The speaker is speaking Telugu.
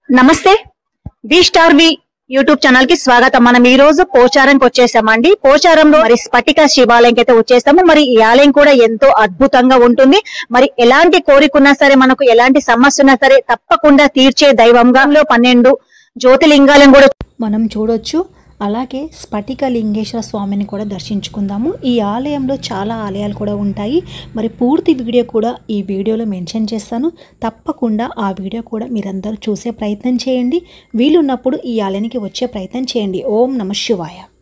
నమస్తే B star V YouTube channel కి స్వాగతం। మనం ఈ రోజు పోచారంకి వచ్చేసామండి। పోచారంలో మరి స్ఫటిక శివాలయంకి అయితే వచ్చేసాము। మరి ఈ ఆలయం కూడా ఎంతో అద్భుతంగా ఉంటుంది। మరి ఎలాంటి కోరికున్నా సరే, మనకు ఎలాంటి సమస్య ఉన్నా సరే తప్పకుండా తీర్చే దైవంగా 12 జ్యోతిలింగాలను కూడా మనం చూడొచ్చు। అలాగే స్ఫటిక లింగేశ్వర స్వామిని కూడా దర్శించుకుందాము। ఈ ఆలయంలో చాలా ఆలయాలు కూడా ఉంటాయి। మరి పూర్తి వీడియో కూడా ఈ వీడియోలో మెన్షన్ చేస్తాను। తప్పకుండా ఆ వీడియో కూడా మీరందరూ చూసే ప్రయత్నం చేయండి। వీలున్నప్పుడు ఈ ఆలయానికి వచ్చే ప్రయత్నం చేయండి। ఓం నమః శివాయ।